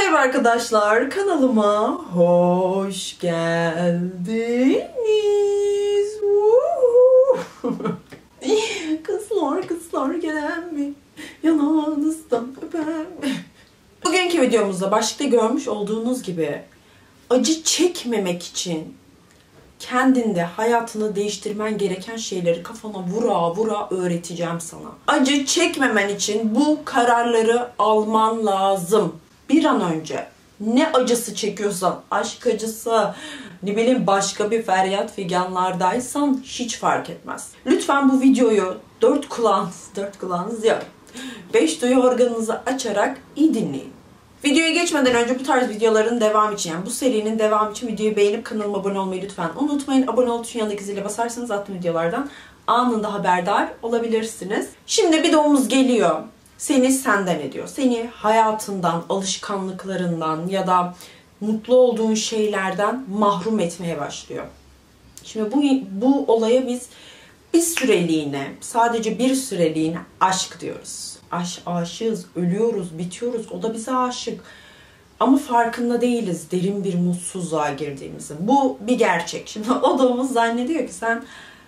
Merhaba arkadaşlar, kanalıma hoş geldiniz. Kızlar gelen mi? Yanağınızdan öper mi? Bugünkü videomuzda başlıkta görmüş olduğunuz gibi acı çekmemek için kendinde hayatını değiştirmen gereken şeyleri kafana vura vura öğreteceğim sana. Acı çekmemen için bu kararları alman lazım. Bir an önce ne acısı çekiyorsan, aşk acısı, ne bileyim başka bir feryat figanlardaysan hiç fark etmez. Lütfen bu videoyu dört kulağınız yok, 5 duyu organınızı açarak iyi dinleyin. Videoya geçmeden önce bu tarz videoların devamı için, yani bu serinin devamı için videoyu beğenip kanalıma abone olmayı lütfen unutmayın. Abone ol tuşuna yanındaki zile basarsanız attığım videolardan anında haberdar olabilirsiniz. Şimdi bir doğumuz geliyor. Seni senden ediyor. Seni hayatından, alışkanlıklarından ya da mutlu olduğun şeylerden mahrum etmeye başlıyor. Şimdi bu olaya biz bir süreliğine, sadece bir süreliğine aşk diyoruz. Aşığız, ölüyoruz, bitiyoruz. O da bize aşık. Ama farkında değiliz derin bir mutsuzluğa girdiğimizi. Bu bir gerçek. Şimdi o doğumuz zannediyor ki sen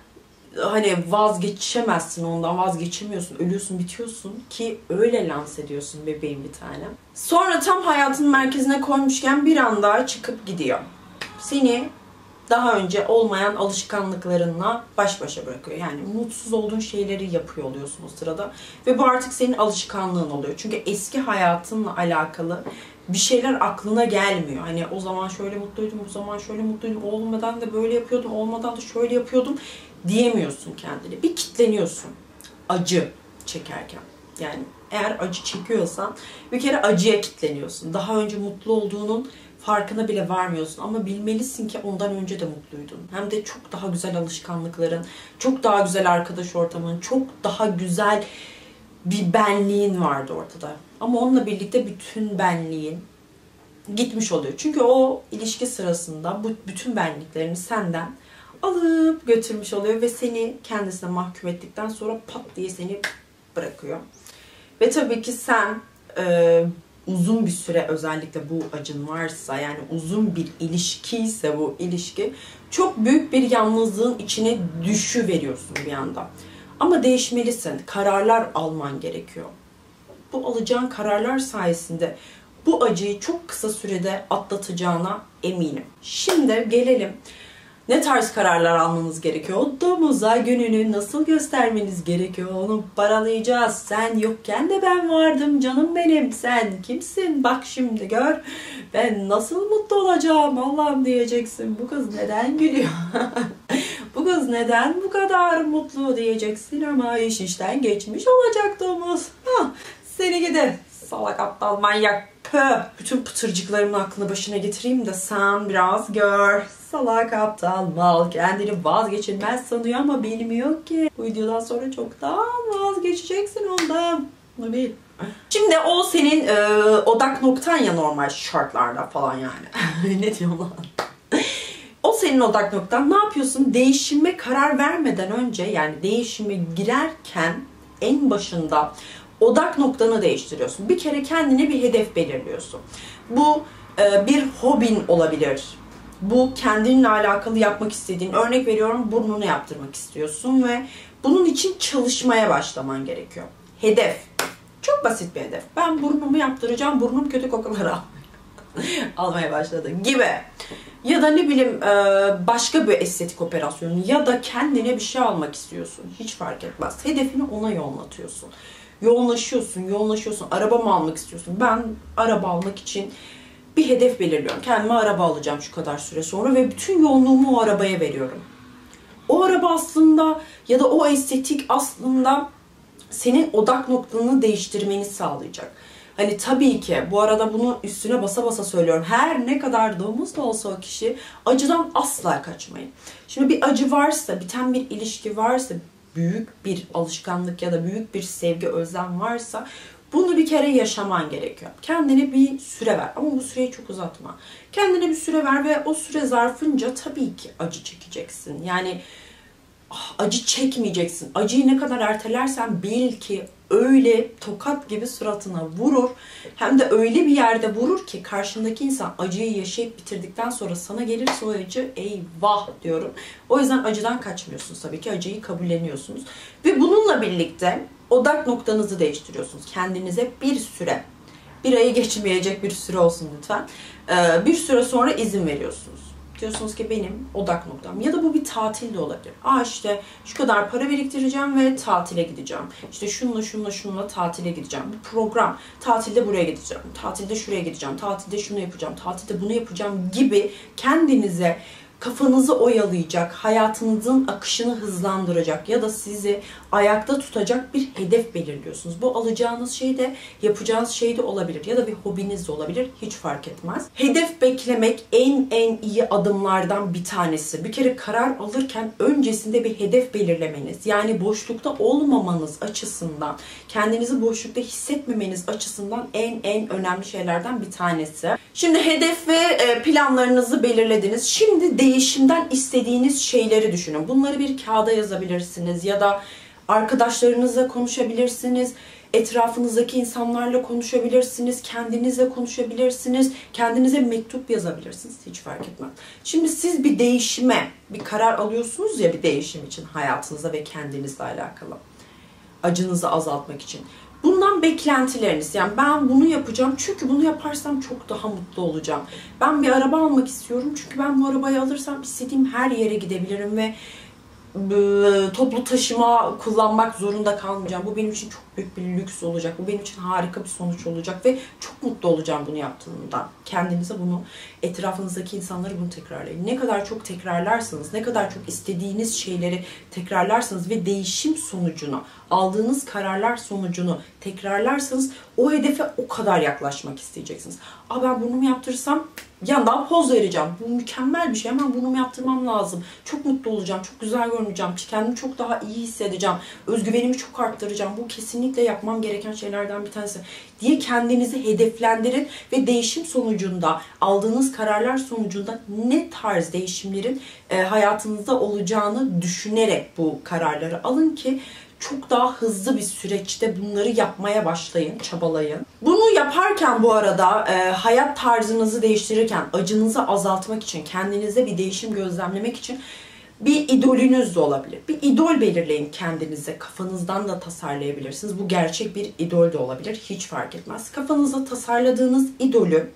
hani vazgeçemezsin, ondan vazgeçemiyorsun, ölüyorsun, bitiyorsun ki öyle lanse ediyorsun bebeğim bir tane. Sonra tam hayatın merkezine koymuşken bir anda çıkıp gidiyor. Seni daha önce olmayan alışkanlıklarınla baş başa bırakıyor. Yani mutsuz olduğun şeyleri yapıyor oluyorsun o sırada. Ve bu artık senin alışkanlığın oluyor. Çünkü eski hayatınla alakalı bir şeyler aklına gelmiyor. Hani o zaman şöyle mutluydum, bu zaman şöyle mutluydum, olmadan da böyle yapıyordum, olmadan da şöyle yapıyordum diyemiyorsun kendine. Bir kitleniyorsun acı çekerken. Yani eğer acı çekiyorsan bir kere acıya kitleniyorsun. Daha önce mutlu olduğunun farkına bile varmıyorsun ama bilmelisin ki ondan önce de mutluydun. Hem de çok daha güzel alışkanlıkların, çok daha güzel arkadaş ortamın, çok daha güzel bir benliğin vardı ortada. Ama onunla birlikte bütün benliğin gitmiş oluyor. Çünkü o ilişki sırasında bu bütün benliklerini senden alıp götürmüş oluyor ve seni kendisine mahkum ettikten sonra pat diye seni bırakıyor. Ve tabii ki sen uzun bir süre, özellikle bu acın varsa, yani uzun bir ilişki ise bu ilişki, çok büyük bir yalnızlığın içine düşüveriyorsun bir anda. Ama değişmelisin. Kararlar alman gerekiyor. Bu alacağın kararlar sayesinde bu acıyı çok kısa sürede atlatacağına eminim. Şimdi gelelim. Ne tarz kararlar almanız gerekiyor? O domuza gününü nasıl göstermeniz gerekiyor? Onu paralayacağız. Sen yokken de ben vardım canım benim. Sen kimsin? Bak şimdi gör. Ben nasıl mutlu olacağım Allah'ım diyeceksin. Bu kız neden gülüyor? Bu kız neden bu kadar mutlu diyeceksin ama iş işten geçmiş olacak domuz. Seni gidi salak aptal manyak. Bütün pıtırcıklarımın aklını başına getireyim de sen biraz gör. Salak aptal mal kendini vazgeçilmez sanıyor ama bilmiyor ki. Bu videodan sonra çoktan vazgeçeceksin ondan. Bunu bil. Şimdi o senin odak noktan ya normal şartlarda falan yani. Ne diyorum lan? O senin odak noktan. Ne yapıyorsun? Değişime karar vermeden önce, yani değişime girerken en başında odak noktanı değiştiriyorsun. Bir kere kendine bir hedef belirliyorsun. Bu bir hobin olabilir. Bu kendinle alakalı yapmak istediğin, örnek veriyorum, burnunu yaptırmak istiyorsun ve bunun için çalışmaya başlaman gerekiyor. Hedef. Çok basit bir hedef. Ben burnumu yaptıracağım, burnum kötü kokuları almaya başladı gibi. Ya da ne bileyim başka bir estetik operasyon ya da kendine bir şey almak istiyorsun. Hiç fark etmez. Hedefini ona yoğunlatıyorsun. Yoğunlaşıyorsun. Araba mı almak istiyorsun? Ben araba almak için bir hedef belirliyorum. Kendime araba alacağım şu kadar süre sonra ve bütün yoğunluğumu o arabaya veriyorum. O araba aslında ya da o estetik aslında senin odak noktanı değiştirmeni sağlayacak. Hani tabii ki bu arada bunu üstüne basa basa söylüyorum. Her ne kadar domuz da olsa o kişi, acıdan asla kaçmayın. Şimdi bir acı varsa, biten bir ilişki varsa, büyük bir alışkanlık ya da büyük bir sevgi, özlem varsa bunu bir kere yaşaman gerekiyor. Kendine bir süre ver ama bu süreyi çok uzatma. Kendine bir süre ver ve o süre zarfınca tabii ki acı çekeceksin. Yani acı çekmeyeceksin. Acıyı ne kadar ertelersen bil ki öyle tokat gibi suratına vurur. Hem de öyle bir yerde vurur ki karşındaki insan acıyı yaşayıp bitirdikten sonra sana gelirse o acı, eyvah diyorum. O yüzden acıdan kaçmıyorsunuz tabii ki. Acıyı kabulleniyorsunuz. Ve bununla birlikte odak noktanızı değiştiriyorsunuz. Kendinize bir süre, bir ayı geçmeyecek bir süre olsun lütfen. Bir süre sonra izin veriyorsunuz. Diyorsunuz ki benim odak noktam. Ya da bu bir tatil de olabilir. İşte şu kadar para biriktireceğim ve tatile gideceğim. İşte şunla tatile gideceğim. Bir program. Tatilde buraya gideceğim. Tatilde şuraya gideceğim. Tatilde şunu yapacağım. Tatilde bunu yapacağım gibi kendinize kafanızı oyalayacak, hayatınızın akışını hızlandıracak ya da sizi ayakta tutacak bir hedef belirliyorsunuz. Bu alacağınız şey de, yapacağınız şey de olabilir ya da bir hobiniz de olabilir. Hiç fark etmez. Hedef beklemek en iyi adımlardan bir tanesi. Bir kere karar alırken öncesinde bir hedef belirlemeniz, yani boşlukta olmamanız açısından, kendinizi boşlukta hissetmemeniz açısından en önemli şeylerden bir tanesi. Şimdi hedef ve planlarınızı belirlediniz. Şimdi değişimden istediğiniz şeyleri düşünün. Bunları bir kağıda yazabilirsiniz ya da arkadaşlarınızla konuşabilirsiniz. Etrafınızdaki insanlarla konuşabilirsiniz. Kendinizle konuşabilirsiniz. Kendinize mektup yazabilirsiniz. Hiç fark etmez. Şimdi siz bir değişime, bir karar alıyorsunuz ya bir değişim için hayatınızda ve kendinizle alakalı. Acınızı azaltmak için. Bundan beklentileriniz, yani ben bunu yapacağım çünkü bunu yaparsam çok daha mutlu olacağım. Ben bir araba almak istiyorum çünkü ben bu arabayı alırsam istediğim her yere gidebilirim ve toplu taşıma kullanmak zorunda kalmayacağım. Bu benim için çok büyük bir lüks olacak. Bu benim için harika bir sonuç olacak ve çok mutlu olacağım bunu yaptığımda. Kendinize bunu, etrafınızdaki insanlara bunu tekrarlayın. Ne kadar çok tekrarlarsanız, ne kadar çok istediğiniz şeyleri tekrarlarsanız ve değişim sonucunu, aldığınız kararlar sonucunu tekrarlarsanız o hedefe o kadar yaklaşmak isteyeceksiniz. Ben bunu mu yaptırırsam yandan poz vereceğim. Bu mükemmel bir şey. Hemen bunu mu yaptırmam lazım. Çok mutlu olacağım. Çok güzel görüneceğim. Kendimi çok daha iyi hissedeceğim. Özgüvenimi çok arttıracağım. Bu kesinlikle yapmam gereken şeylerden bir tanesi diye kendinizi hedeflendirin ve değişim sonucunda, aldığınız kararlar sonucunda ne tarz değişimlerin hayatınızda olacağını düşünerek bu kararları alın ki çok daha hızlı bir süreçte bunları yapmaya başlayın, çabalayın. Bunu yaparken bu arada hayat tarzınızı değiştirirken, acınızı azaltmak için, kendinize bir değişim gözlemlemek için bir idolünüz de olabilir. Bir idol belirleyin kendinize. Kafanızdan da tasarlayabilirsiniz. Bu gerçek bir idol de olabilir. Hiç fark etmez. Kafanızda tasarladığınız idolü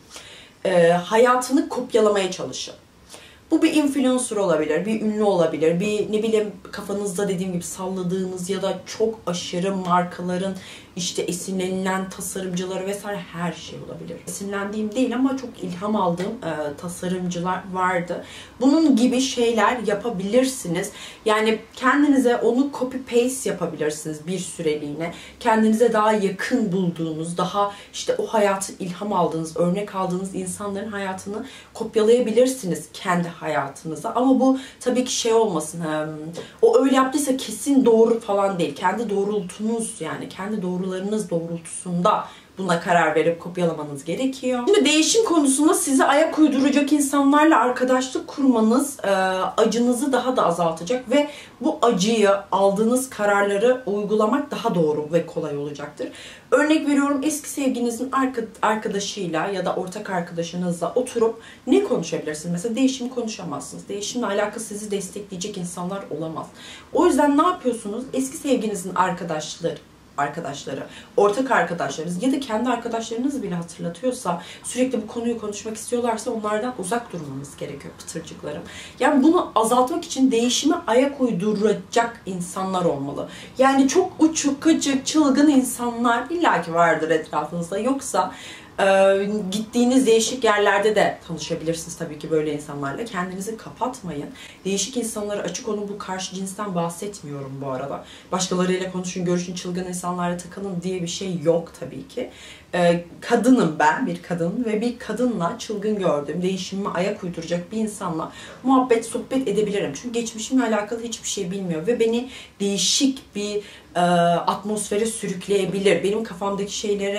hayatını kopyalamaya çalışın. Bu bir influencer olabilir, bir ünlü olabilir, bir ne bileyim kafanızda dediğim gibi salladığınız ya da çok aşırı markaların işte esinlenilen tasarımcıları vesaire her şey olabilir. Esinlendiğim değil ama çok ilham aldığım tasarımcılar vardı. Bunun gibi şeyler yapabilirsiniz. Yani kendinize onu copy paste yapabilirsiniz bir süreliğine. Kendinize daha yakın bulduğunuz, daha işte o hayatı ilham aldığınız, örnek aldığınız insanların hayatını kopyalayabilirsiniz kendi hayatınıza. Ama bu tabii ki şey olmasın. O öyle yaptıysa kesin doğru falan değil. Kendi doğrultunuz, yani kendi doğrularınız doğrultusunda buna karar verip kopyalamanız gerekiyor. Şimdi değişim konusunda size ayak uyduracak insanlarla arkadaşlık kurmanız acınızı daha da azaltacak ve bu acıyı, aldığınız kararları uygulamak daha doğru ve kolay olacaktır. Örnek veriyorum, eski sevginizin arkadaşıyla ya da ortak arkadaşınızla oturup ne konuşabilirsiniz? Mesela değişimi konuşamazsınız. Değişimle alakalı sizi destekleyecek insanlar olamaz. O yüzden ne yapıyorsunuz? Eski sevginizin arkadaşları, ortak arkadaşlarınız ya da kendi arkadaşlarınız bile hatırlatıyorsa, sürekli bu konuyu konuşmak istiyorlarsa onlardan uzak durmanız gerekiyor pıtırcıklarım. Yani bunu azaltmak için değişime ayak uyduracak insanlar olmalı. Yani çok uçuk, kaçık, çılgın insanlar illaki vardır etrafınızda. Yoksa gittiğiniz değişik yerlerde de tanışabilirsiniz tabii ki böyle insanlarla. Kendinizi kapatmayın. Değişik insanlara açık olun. Bu karşı cinsten bahsetmiyorum bu arada. Başkalarıyla konuşun, görüşün, çılgın insanlarla takılın diye bir şey yok tabii ki. Kadınım ben, bir kadın ve bir kadınla çılgın gördüğüm, değişimime ayak uyduracak bir insanla muhabbet, sohbet edebilirim. Çünkü geçmişimle alakalı hiçbir şey bilmiyor ve beni değişik bir atmosfere sürükleyebilir. Benim kafamdaki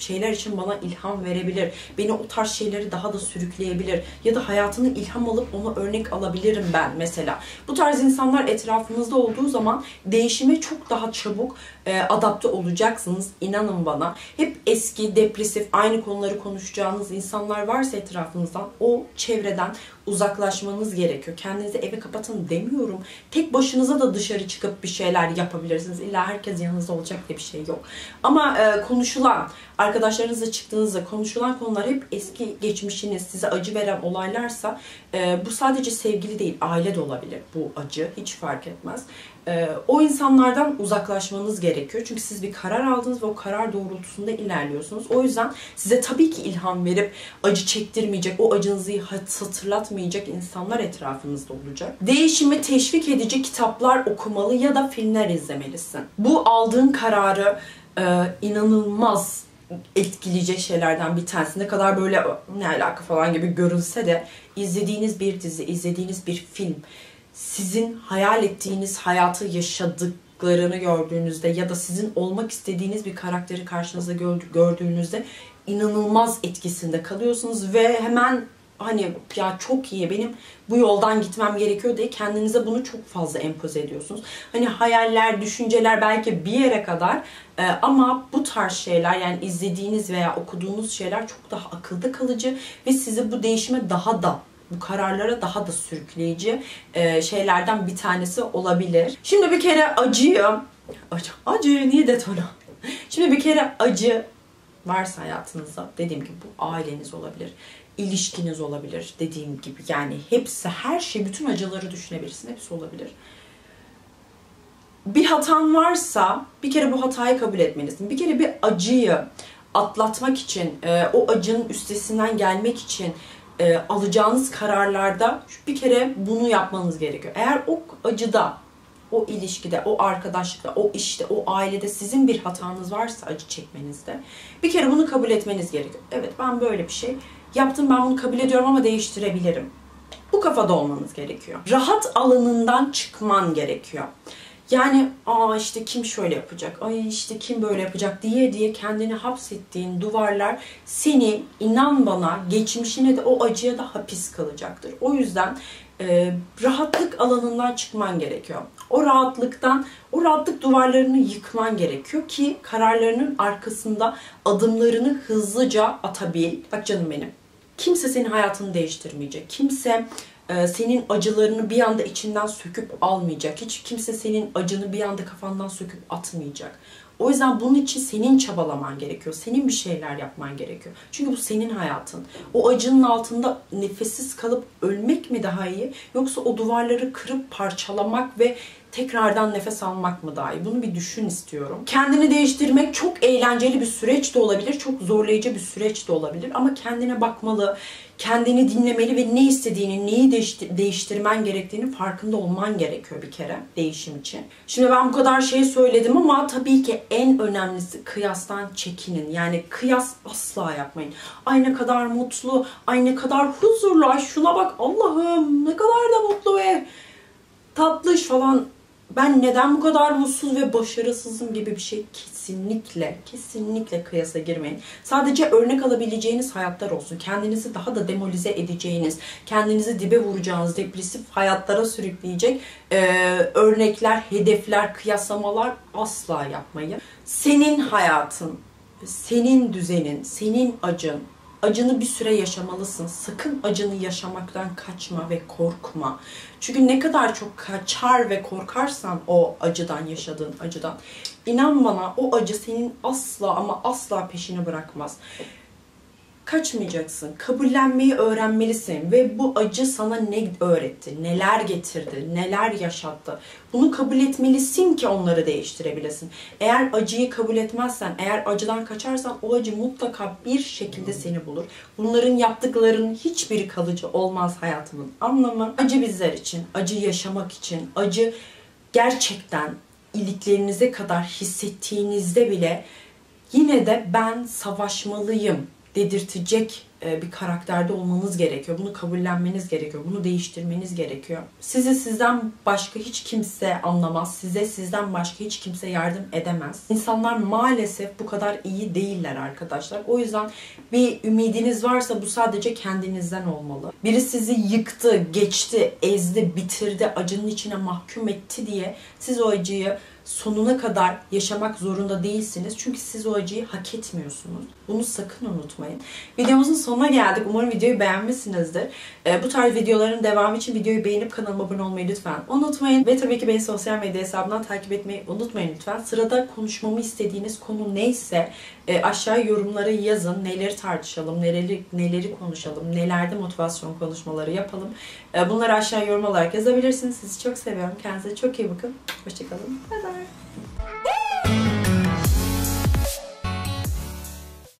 şeyler için bana ilham verebilir. Beni o tarz şeyleri daha da sürükleyebilir. Ya da hayatını ilham alıp ona örnek alabilirim ben mesela. Bu tarz insanlar etrafınızda olduğu zaman değişime çok daha çabuk adapte olacaksınız. İnanın bana. Hep eski, depresif, aynı konuları konuşacağınız insanlar varsa etrafınızdan o çevreden uzaklaşmanız gerekiyor. Kendinizi eve kapatın demiyorum. Tek başınıza da dışarı çıkıp bir şeyler yapabilirsiniz. İlla herkes yanınızda olacak diye bir şey yok. Ama konuşulan, arkadaşlarınızla çıktığınızda konuşulan konular hep eski geçmişiniz, size acı veren olaylarsa bu sadece sevgili değil, aile de olabilir bu acı. Hiç fark etmez. O insanlardan uzaklaşmanız gerekiyor. Çünkü siz bir karar aldınız ve o karar doğrultusunda ilerliyorsunuz. O yüzden size tabii ki ilham verip acı çektirmeyecek, o acınızı hatırlatmayacak insanlar etrafınızda olacak. Değişimi teşvik edici kitaplar okumalı ya da filmler izlemelisin. Bu aldığın kararı inanılmaz etkileyecek şeylerden bir tanesi. Ne kadar böyle ne alaka falan gibi görünse de izlediğiniz bir dizi, izlediğiniz bir film sizin hayal ettiğiniz hayatı yaşadıklarını gördüğünüzde ya da sizin olmak istediğiniz bir karakteri karşınızda gördüğünüzde inanılmaz etkisinde kalıyorsunuz ve hemen hani ya çok iyi, benim bu yoldan gitmem gerekiyor diye kendinize bunu çok fazla empoze ediyorsunuz. Hani hayaller, düşünceler belki bir yere kadar ama bu tarz şeyler, yani izlediğiniz veya okuduğunuz şeyler çok daha akılda kalıcı ve sizi bu değişime daha da, bu kararlara daha da sürükleyici şeylerden bir tanesi olabilir. Şimdi bir kere acı niye detone? Şimdi bir kere acı varsa hayatınızda, dediğim gibi bu aileniz olabilir, ilişkiniz olabilir, dediğim gibi yani hepsi, her şey, bütün acıları düşünebilirsin, hepsi olabilir. Bir hatan varsa bir kere bu hatayı kabul etmelisin. Bir kere bir acıyı atlatmak için, o acının üstesinden gelmek için alacağınız kararlarda bir kere bunu yapmanız gerekiyor. Eğer o acıda, o ilişkide, o arkadaşlıkta, o işte, o ailede sizin bir hatanız varsa acı çekmenizde, bir kere bunu kabul etmeniz gerekiyor. Evet, ben böyle bir şey yaptım, ben bunu kabul ediyorum ama değiştirebilirim. Bu kafada olmanız gerekiyor. Rahat alanından çıkman gerekiyor. Yani işte kim şöyle yapacak, ay işte kim böyle yapacak diye kendini hapsettiğin duvarlar seni, inan bana, geçmişine de o acıya da hapis kalacaktır. O yüzden rahatlık alanından çıkman gerekiyor. O rahatlık duvarlarını yıkman gerekiyor ki kararlarının arkasında adımlarını hızlıca atabil. Bak canım benim, kimse senin hayatını değiştirmeyecek. Kimse senin acılarını bir anda içinden söküp almayacak. Hiç kimse senin acını bir anda kafandan söküp atmayacak. O yüzden bunun için senin çabalaman gerekiyor. Senin bir şeyler yapman gerekiyor. Çünkü bu senin hayatın. O acının altında nefessiz kalıp ölmek mi daha iyi? Yoksa o duvarları kırıp parçalamak ve tekrardan nefes almak mı daha iyi? Bunu bir düşün istiyorum. Kendini değiştirmek çok eğlenceli bir süreç de olabilir. Çok zorlayıcı bir süreç de olabilir. Ama kendine bakmalı, kendini dinlemeli ve ne istediğini, neyi değiştirmen gerektiğini farkında olman gerekiyor bir kere değişim için. Şimdi ben bu kadar şey söyledim ama tabii ki en önemlisi kıyastan çekinin. Yani kıyas asla yapmayın. Ay ne kadar mutlu, ay ne kadar huzurlu, ay şuna bak Allah'ım ne kadar da mutlu ve tatlış falan. Ben neden bu kadar mutsuz ve başarısızım gibi bir şey kesinlikle kıyasa girmeyin. Sadece örnek alabileceğiniz hayatlar olsun. Kendinizi daha da demolize edeceğiniz, kendinizi dibe vuracağınız, depresif hayatlara sürükleyecek örnekler, hedefler, kıyaslamalar asla yapmayın. Senin hayatın, senin düzenin, senin acın. Acını bir süre yaşamalısın. Sakın acını yaşamaktan kaçma ve korkma. Çünkü ne kadar çok kaçar ve korkarsan o acıdan, yaşadığın acıdan, inan bana o acı senin asla ama asla peşini bırakmaz. Kaçmayacaksın. Kabullenmeyi öğrenmelisin ve bu acı sana ne öğretti, neler getirdi, neler yaşattı. Bunu kabul etmelisin ki onları değiştirebilesin. Eğer acıyı kabul etmezsen, eğer acıdan kaçarsan o acı mutlaka bir şekilde seni bulur. Bunların yaptıklarının hiçbiri kalıcı olmaz hayatının anlamı. Acı bizler için, acı yaşamak için, acı gerçekten iliklerinize kadar hissettiğinizde bile yine de ben savaşmalıyım dedirtecek bir karakterde olmanız gerekiyor. Bunu kabullenmeniz gerekiyor. Bunu değiştirmeniz gerekiyor. Sizi sizden başka hiç kimse anlamaz. Size sizden başka hiç kimse yardım edemez. İnsanlar maalesef bu kadar iyi değiller arkadaşlar. O yüzden bir ümidiniz varsa bu sadece kendinizden olmalı. Biri sizi yıktı, geçti, ezdi, bitirdi, acının içine mahkum etti diye siz o acıyı sonuna kadar yaşamak zorunda değilsiniz. Çünkü siz o acıyı hak etmiyorsunuz. Bunu sakın unutmayın. Videomuzun sonuna geldik. Umarım videoyu beğenmişsinizdir. Bu tarz videoların devamı için videoyu beğenip kanalıma abone olmayı lütfen unutmayın. Ve tabii ki beni sosyal medya hesabından takip etmeyi unutmayın lütfen. Sırada konuşmamı istediğiniz konu neyse aşağıya yorumlara yazın. Neleri tartışalım, neleri konuşalım, nelerde motivasyon konuşmaları yapalım. Bunları aşağıya yorum olarak yazabilirsiniz. Sizi çok seviyorum. Kendinize çok iyi bakın. Hoşçakalın. Bye bye.